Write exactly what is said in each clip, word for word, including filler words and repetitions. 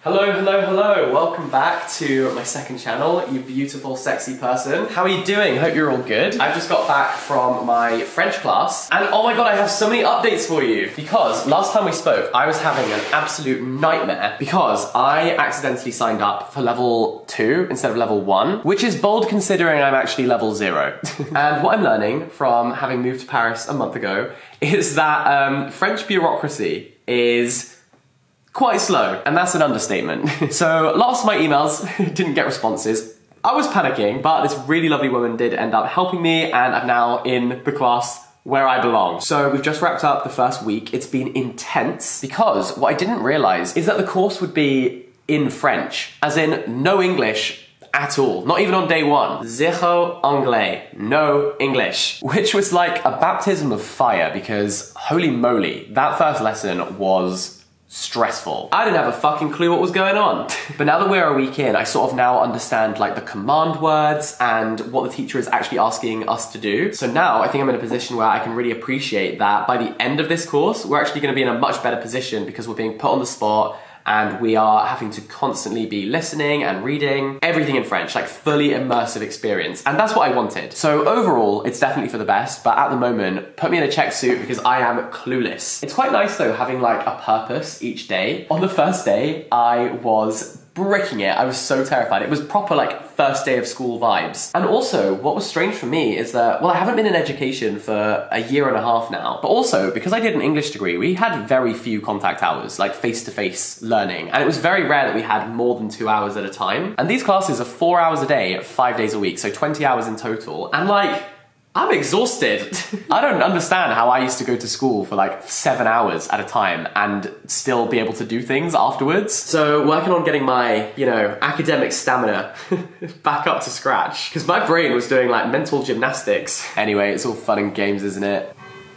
Hello, hello, hello. Welcome back to my second channel, you beautiful, sexy person. How are you doing? Hope you're all good. I've just got back from my French class, and oh my god, I have so many updates for you. Because last time we spoke, I was having an absolute nightmare because I accidentally signed up for level two instead of level one, which is bold considering I'm actually level zero. And what I'm learning from having moved to Paris a month ago is that um, French bureaucracy is quite slow, and that's an understatement. So lost my emails, didn't get responses. I was panicking, but this really lovely woman did end up helping me, and I'm now in the class where I belong. So we've just wrapped up the first week. It's been intense because what I didn't realize is that the course would be in French, as in no English at all. Not even on day one. Zéro anglais. No English. Which was like a baptism of fire because holy moly, that first lesson was stressful. I didn't have a fucking clue what was going on. But now that we're a week in, I sort of now understand like the command words and what the teacher is actually asking us to do. So now I think I'm in a position where I can really appreciate that by the end of this course, we're actually going to be in a much better position because we're being put on the spot and we are having to constantly be listening and reading everything in French, like fully immersive experience. And that's what I wanted. So overall, it's definitely for the best, but at the moment, put me in a check suit because I am clueless. It's quite nice though, having like a purpose each day. On the first day, I was bricking it. I was so terrified. It was proper like first day of school vibes. And also, what was strange for me is that, well, I haven't been in education for a year and a half now, but also because I did an English degree, we had very few contact hours, like face-to-face learning. And it was very rare that we had more than two hours at a time. And these classes are four hours a day, five days a week, so twenty hours in total. And like, I'm exhausted. I don't understand how I used to go to school for like seven hours at a time and still be able to do things afterwards. So working on getting my, you know, academic stamina back up to scratch because my brain was doing like mental gymnastics. Anyway, it's all fun and games, isn't it?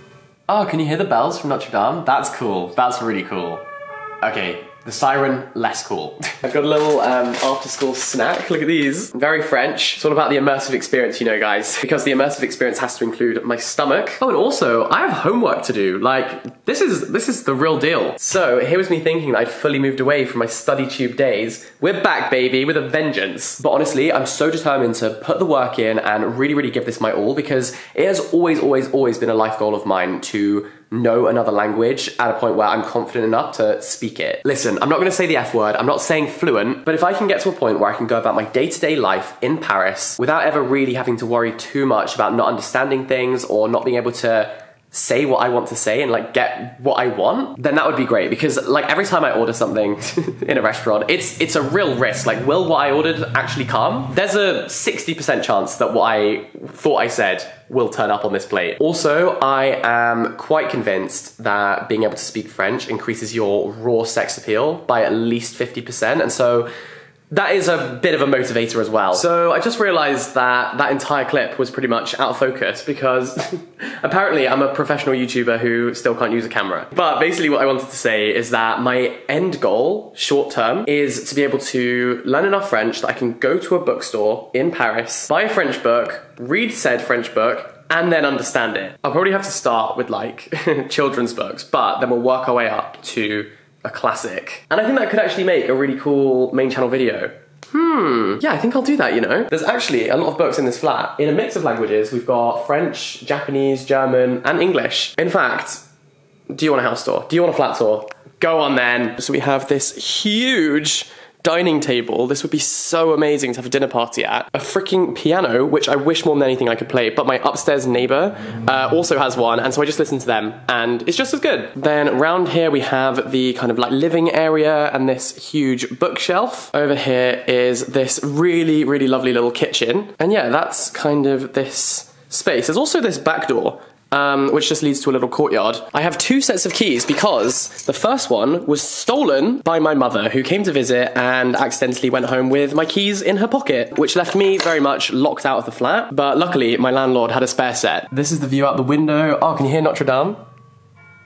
Oh, can you hear the bells from Notre Dame? That's cool. That's really cool. Okay. The siren, less cool. I've got a little um, after-school snack. Look at these. Very French. It's all about the immersive experience, you know, guys. Because the immersive experience has to include my stomach. Oh, and also, I have homework to do. Like, this is this is the real deal. So, here was me thinking that I'd fully moved away from my study tube days. We're back, baby, with a vengeance. But honestly, I'm so determined to put the work in and really, really give this my all because it has always, always, always been a life goal of mine to know another language at a point where I'm confident enough to speak it. Listen, I'm not gonna say the F word, I'm not saying fluent, but if I can get to a point where I can go about my day-to-day life in Paris without ever really having to worry too much about not understanding things or not being able to say what I want to say and like get what I want, then that would be great because like every time I order something in a restaurant, it's it's a real risk. Like, will what I ordered actually come? There's a sixty percent chance that what I thought I said will turn up on this plate. Also, I am quite convinced that being able to speak French increases your raw sex appeal by at least fifty percent, and so that is a bit of a motivator as well. So I just realized that that entire clip was pretty much out of focus because apparently I'm a professional YouTuber who still can't use a camera. But basically what I wanted to say is that my end goal, short term, is to be able to learn enough French that I can go to a bookstore in Paris, buy a French book, read said French book, and then understand it. I'll probably have to start with like children's books, but then we'll work our way up to a classic. And I think that could actually make a really cool main channel video. Hmm, yeah, I think I'll do that, you know? There's actually a lot of books in this flat. In a mix of languages, we've got French, Japanese, German, and English. In fact, do you want a house tour? Do you want a flat tour? Go on then. So we have this huge dining table. This would be so amazing to have a dinner party at. A freaking piano, which I wish more than anything I could play, but my upstairs neighbor uh, also has one, and so I just listen to them, and it's just as good. Then round here we have the kind of like living area and this huge bookshelf. Over here is this really, really lovely little kitchen. And yeah, that's kind of this space. There's also this back door, Um, which just leads to a little courtyard. I have two sets of keys because the first one was stolen by my mother, who came to visit and accidentally went home with my keys in her pocket, which left me very much locked out of the flat. But luckily, my landlord had a spare set. This is the view out the window. Oh, can you hear Notre Dame?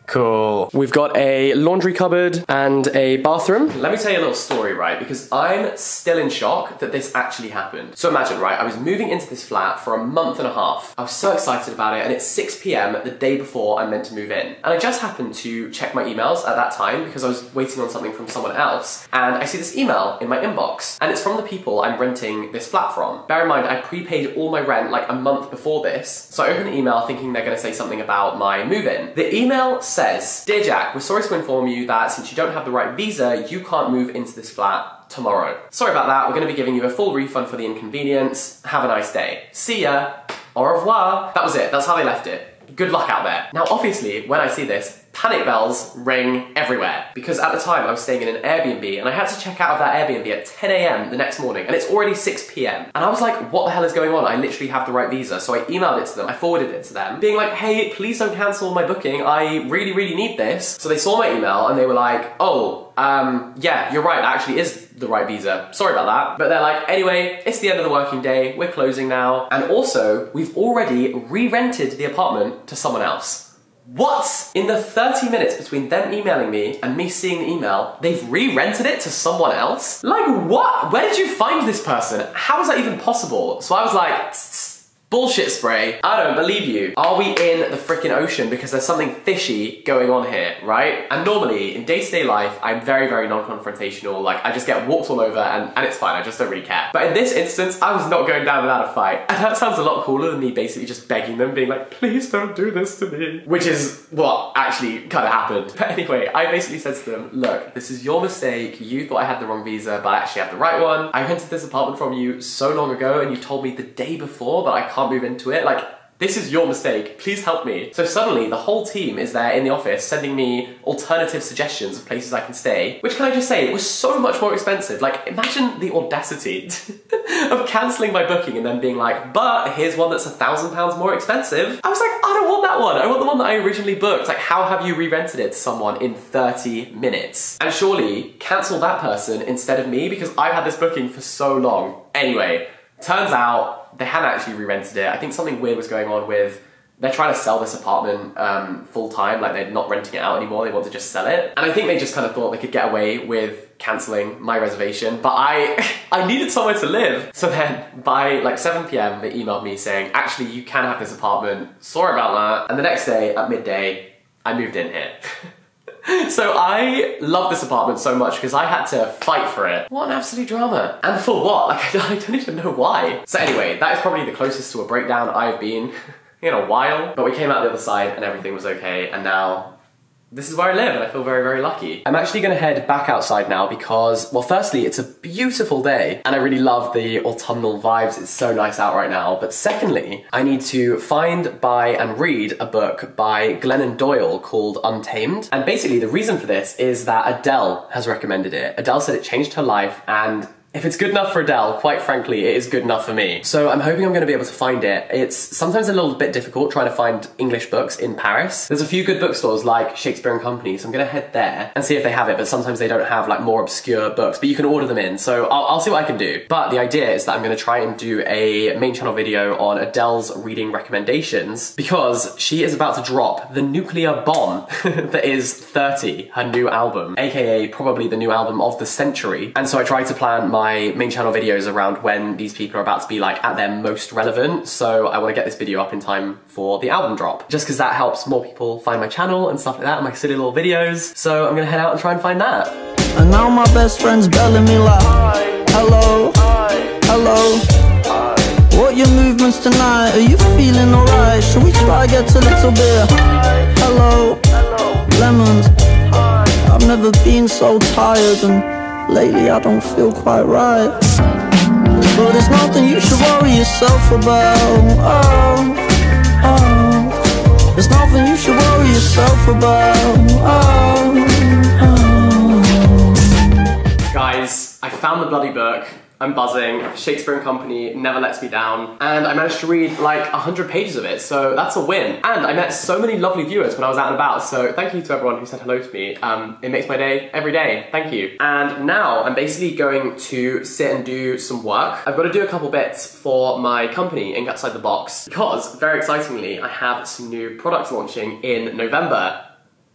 Cool. We've got a laundry cupboard and a bathroom. Let me tell you a little story, right? Because I'm still in shock that this actually happened. So imagine, right? I was moving into this flat for a month and a half. I was so excited about it, and it's six p m the day before I'm meant to move in. And I just happened to check my emails at that time because I was waiting on something from someone else. And I see this email in my inbox, and it's from the people I'm renting this flat from. Bear in mind, I prepaid all my rent like a month before this. So I open the email thinking they're gonna say something about my move-in. The email says, "Dear Jack, we're sorry to inform you that since you don't have the right visa, you can't move into this flat tomorrow. Sorry about that, we're going to be giving you a full refund for the inconvenience. Have a nice day. See ya. Au revoir." That was it, that's how they left it. Good luck out there. Now obviously, when I see this, panic bells ring everywhere, because at the time I was staying in an Airbnb and I had to check out of that Airbnb at ten a m the next morning, and it's already six p m And I was like, what the hell is going on? I literally have the right visa. So I emailed it to them, I forwarded it to them, being like, hey, please don't cancel my booking. I really, really need this. So they saw my email and they were like, oh, um, yeah, you're right, that actually is the right visa. Sorry about that. But they're like, anyway, it's the end of the working day, we're closing now. And also, we've already re-rented the apartment to someone else. What? In the thirty minutes between them emailing me and me seeing the email, they've re-rented it to someone else? Like what? Where did you find this person? How is that even possible? So I was like, tss, tss, bullshit spray. I don't believe you. Are we in the freaking ocean because there's something fishy going on here, right? And normally, in day-to-day life, I'm very, very non-confrontational. Like, I just get walked all over and, and it's fine, I just don't really care. But in this instance, I was not going down without a fight. And that sounds a lot cooler than me basically just begging them, being like, please don't do this to me. Which is what actually kind of happened. But anyway, I basically said to them, look, this is your mistake. You thought I had the wrong visa, but I actually have the right one. I rented this apartment from you so long ago and you told me the day before that I can't move into it. Like, this is your mistake, please help me. So suddenly the whole team is there in the office sending me alternative suggestions of places I can stay, which, can I just say, it was so much more expensive. Like, imagine the audacity of cancelling my booking and then being like, but here's one that's a thousand pounds more expensive. I was like, I don't want that one, I want the one that I originally booked. Like, how have you re-rented it to someone in thirty minutes? And surely cancel that person instead of me, because I've had this booking for so long. Anyway, turns out they hadn't actually re-rented it. I think something weird was going on with, they're trying to sell this apartment um, full time, like they're not renting it out anymore, they want to just sell it. And I think they just kind of thought they could get away with cancelling my reservation, but I I needed somewhere to live. So then by like seven p m they emailed me saying, actually you can have this apartment, sorry about that. And the next day at midday, I moved in here. So I love this apartment so much because I had to fight for it. What an absolute drama. And for what? Like, I don't even know why. So anyway, that is probably the closest to a breakdown I've been in a while. But we came out the other side and everything was okay, and now this is where I live and I feel very, very lucky. I'm actually gonna head back outside now because, well, firstly, it's a beautiful day and I really love the autumnal vibes. It's so nice out right now. But secondly, I need to find, buy, and read a book by Glennon Doyle called Untamed. And basically the reason for this is that Adele has recommended it. Adele said it changed her life, and if it's good enough for Adele, quite frankly, it is good enough for me. So I'm hoping I'm gonna be able to find it. It's sometimes a little bit difficult trying to find English books in Paris. There's a few good bookstores like Shakespeare and Company, so I'm gonna head there and see if they have it, but sometimes they don't have like more obscure books, but you can order them in, so I'll, I'll see what I can do. But the idea is that I'm gonna try and do a main channel video on Adele's reading recommendations, because she is about to drop the nuclear bomb that is thirty, her new album, aka probably the new album of the century. And so I tried to plan my my main channel videos around when these people are about to be like at their most relevant, so I want to get this video up in time for the album drop, just because that helps more people find my channel and stuff like that, my silly little videos. So I'm gonna head out and try and find that. And now my best friend's belling me like, hi, hello, hi, hello, hi. What your movements tonight? Are you feeling alright? Should we try get a little bit? Hi, hello, hello, lemons, hi. I've never been so tired, and lately I don't feel quite right. But it's nothing you should worry yourself about. Oh, oh. There's nothing you should worry yourself about. Oh, oh. Guys, I found the bloody book. I'm buzzing. Shakespeare and Company never lets me down. And I managed to read like a hundred pages of it, so that's a win. And I met so many lovely viewers when I was out and about, so thank you to everyone who said hello to me. Um, it makes my day every day, thank you. And now I'm basically going to sit and do some work. I've got to do a couple bits for my company, Ink Outside the Box, because very excitingly, I have some new products launching in November.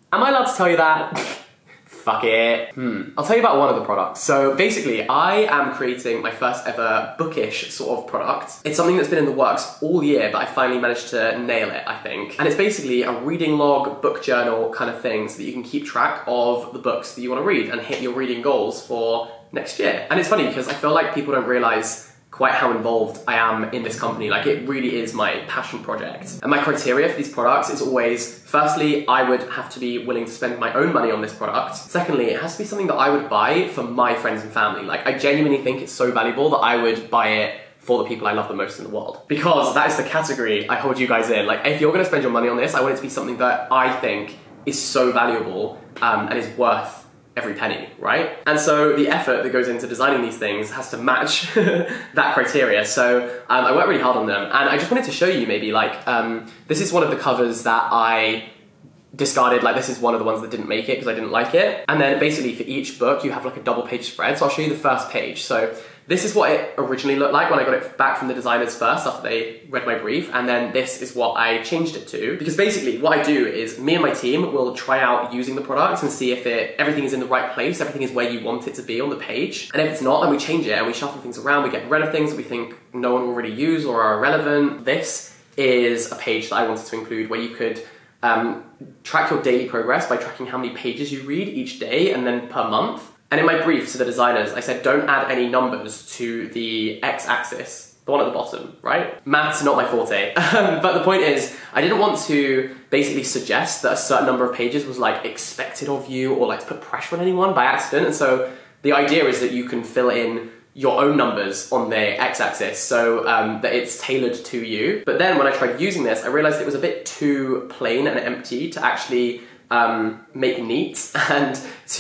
Am I allowed to tell you that? Fuck it. Hmm. I'll tell you about one of the products. So basically, I am creating my first ever bookish sort of product. It's something that's been in the works all year, but I finally managed to nail it, I think. And it's basically a reading log, book journal kind of thing so that you can keep track of the books that you want to read and hit your reading goals for next year. And it's funny because I feel like people don't realize quite how involved I am in this company. Like, it really is my passion project. And my criteria for these products is always, firstly, I would have to be willing to spend my own money on this product. Secondly, it has to be something that I would buy for my friends and family. Like, I genuinely think it's so valuable that I would buy it for the people I love the most in the world. Because that is the category I hold you guys in. Like, if you're gonna spend your money on this, I want it to be something that I think is so valuable um, and is worth every penny, right? And so the effort that goes into designing these things has to match that criteria. So um, I worked really hard on them, and I just wanted to show you maybe like, um, this is one of the covers that I discarded. Like, this is one of the ones that didn't make it because I didn't like it. And then basically for each book you have like a double page spread. So I'll show you the first page. So this is what it originally looked like when I got it back from the designers first after they read my brief, and then this is what I changed it to. Because basically what I do is me and my team will try out using the product and see if it everything is in the right place, everything is where you want it to be on the page. And if it's not, then we change it and we shuffle things around, we get rid of things that we think no one will really use or are irrelevant. This is a page that I wanted to include where you could um, track your daily progress by tracking how many pages you read each day and then per month. And in my brief to the designers, I said, don't add any numbers to the x-axis, the one at the bottom, right? Math's not my forte. But the point is, I didn't want to basically suggest that a certain number of pages was like expected of you or like to put pressure on anyone by accident. And so the idea is that you can fill in your own numbers on the x-axis so um, that it's tailored to you. But then when I tried using this, I realized it was a bit too plain and empty to actually Um, make neat and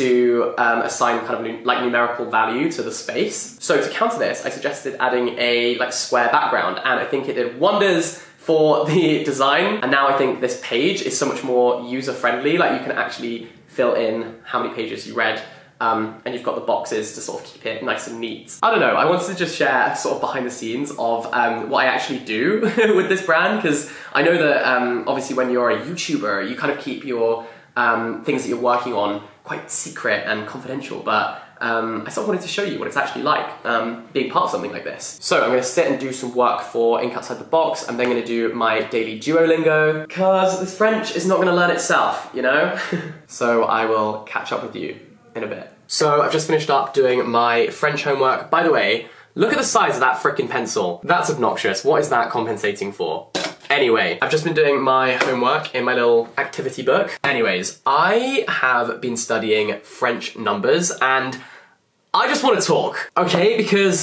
to um, assign kind of nu like numerical value to the space. So to counter this, I suggested adding a like square background, and I think it did wonders for the design. And now I think this page is so much more user-friendly. Like, you can actually fill in how many pages you read, um, and you've got the boxes to sort of keep it nice and neat. I don't know, I wanted to just share sort of behind the scenes of um, what I actually do with this brand, because I know that um, obviously when you're a YouTuber, you kind of keep your Um, things that you're working on quite secret and confidential, but um, I sort of wanted to show you what it's actually like um, being part of something like this. So I'm going to sit and do some work for Ink Outside the Box. I'm then going to do my daily Duolingo, because this French is not going to learn itself, you know? So I will catch up with you in a bit. So I've just finished up doing my French homework. By the way, look at the size of that frickin' pencil. That's obnoxious. What is that compensating for? Anyway, I've just been doing my homework in my little activity book. Anyways, I have been studying French numbers, and I just want to talk, okay? Because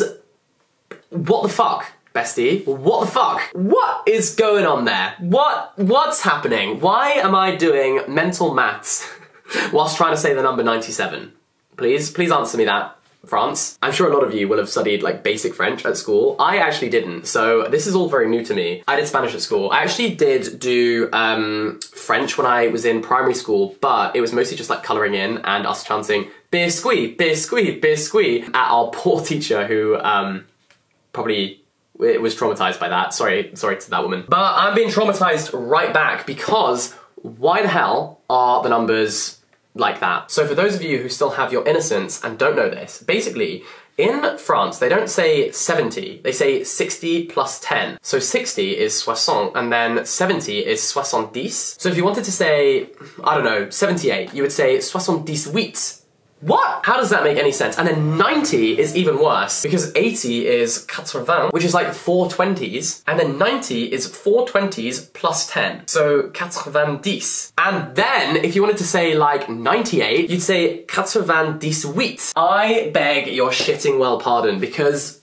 what the fuck, bestie? What the fuck? What is going on there? What, what's happening? Why am I doing mental maths whilst trying to say the number ninety-seven? Please, please answer me that. France. I'm sure a lot of you will have studied like basic French at school. I actually didn't, so this is all very new to me. I did Spanish at school. I actually did do um, French when I was in primary school, but it was mostly just like colouring in and us chanting biscuit, biscuit, biscuit at our poor teacher who um, probably was traumatised by that. Sorry, sorry to that woman. But I'm being traumatised right back, because why the hell are the numbers like that? So for those of you who still have your innocence and don't know this, basically in France they don't say seventy, they say sixty plus ten. So sixty is soixante and then seventy is soixante-dix. So if you wanted to say, I don't know, seventy-eight, you would say soixante-dix-huit. What? How does that make any sense? And then ninety is even worse, because eighty is quatre-vingts, which is like four twenties, and then ninety is four twenties plus ten. So quatre-vingt-dix. And then if you wanted to say like ninety-eight, you'd say quatre-vingt-dix-huit. I beg your shitting well pardon, because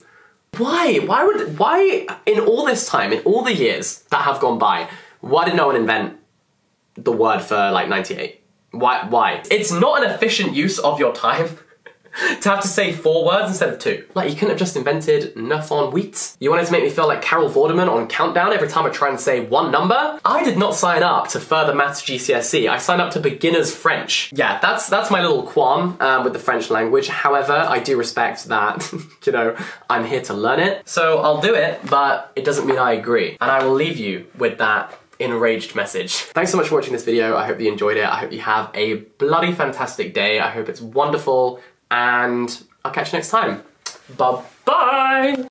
why? Why would, why in all this time, in all the years that have gone by, why did no one invent the word for like ninety-eight? Why? Why? It's not an efficient use of your time to have to say four words instead of two. Like, you couldn't have just invented neuf en huit? You wanted to make me feel like Carol Vorderman on Countdown every time I try and say one number? I did not sign up to further maths G C S E. I signed up to beginners French. Yeah, that's that's my little qualm um, with the French language. However, I do respect that, you know, I'm here to learn it. So I'll do it, but it doesn't mean I agree. And I will leave you with that enraged message. Thanks so much for watching this video. I hope you enjoyed it. I hope you have a bloody fantastic day. I hope it's wonderful, and I'll catch you next time. Bye-bye!